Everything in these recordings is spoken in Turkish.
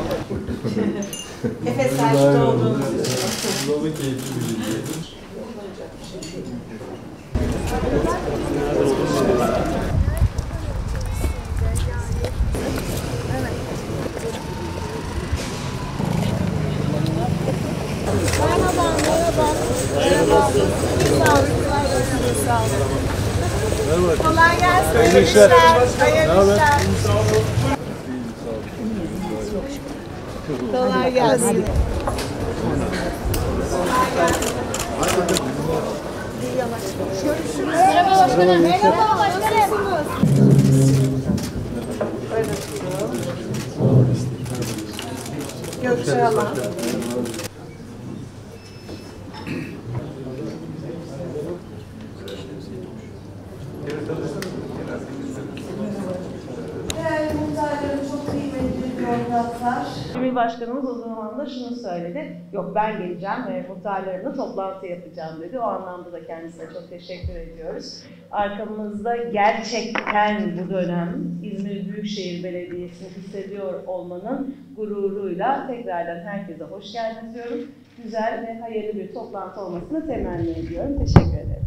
Efes Selçuk'ta olduğunuz için. Baba keyifli bir şey. Merhaba. Sağ olun. Merhaba. Kolay gelsin. Hayırlı işler. Hayırlı işler. Kolay gelsin. Merhaba başkanım. Merhaba başkanım. Gökçe Alan. Değerli muhtarlarım, çok kıymetli bürokratlar. Cumhurbaşkanımız o zaman da şunu söyledi. Yok ben geleceğim ve muhtarlarımla toplantı yapacağım dedi. O anlamda da kendisine çok teşekkür ediyoruz. Arkamızda gerçekten bu dönem İzmir Büyükşehir Belediyesi'ni hissediyor olmanın gururuyla tekrardan herkese hoş geldiniz diyorum. Güzel ve hayırlı bir toplantı olmasını temenni ediyorum. Teşekkür ederim.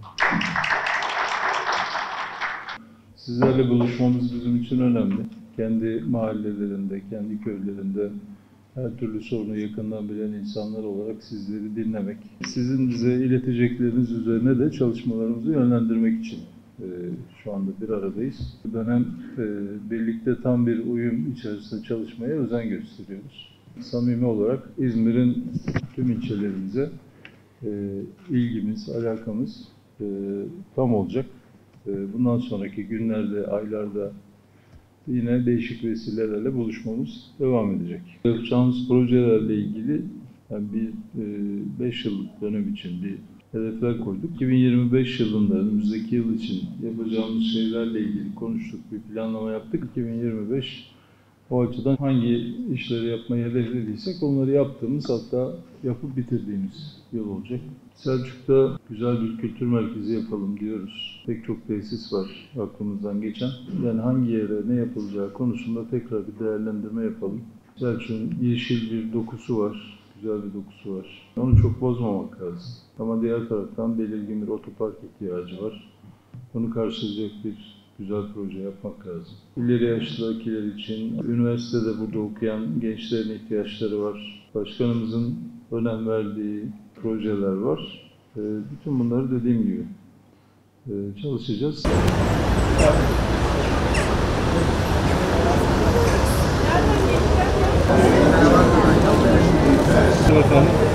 Sizlerle buluşmamız bizim için önemli. Kendi mahallelerinde, kendi köylerinde her türlü sorunu yakından bilen insanlar olarak sizleri dinlemek, sizin bize iletecekleriniz üzerine de çalışmalarımızı yönlendirmek için şu anda bir aradayız. Bu dönem birlikte tam bir uyum içerisinde çalışmaya özen gösteriyoruz. Samimi olarak İzmir'in tüm ilçelerimize ilgimiz, alakamız tam olacak. Bundan sonraki günlerde, aylarda yine değişik vesilelerle buluşmamız devam edecek. Yapacağımız projelerle ilgili yani bir 5 yıllık dönem için bir hedefler koyduk. 2025 yılında önümüzdeki yıl için yapacağımız şeylerle ilgili konuştuk, bir planlama yaptık. 2025 o açıdan hangi işleri yapmayı hedeflediysek onları yaptığımız, hatta yapıp bitirdiğimiz yıl olacak. Selçuk'ta güzel bir kültür merkezi yapalım diyoruz. Pek çok tesis var aklımızdan geçen. Yani hangi yere ne yapılacağı konusunda tekrar bir değerlendirme yapalım. Selçuk'un yeşil bir dokusu var, güzel bir dokusu var. Onu çok bozmamak lazım. Ama diğer taraftan belirgin bir otopark ihtiyacı var. Onu karşılayacak bir güzel proje yapmak lazım. İleri yaşlıdakiler için, üniversitede burada okuyan gençlerin ihtiyaçları var. Başkanımızın önem verdiği projeler var. Bütün bunları dediğim gibi çalışacağız. Bakalım.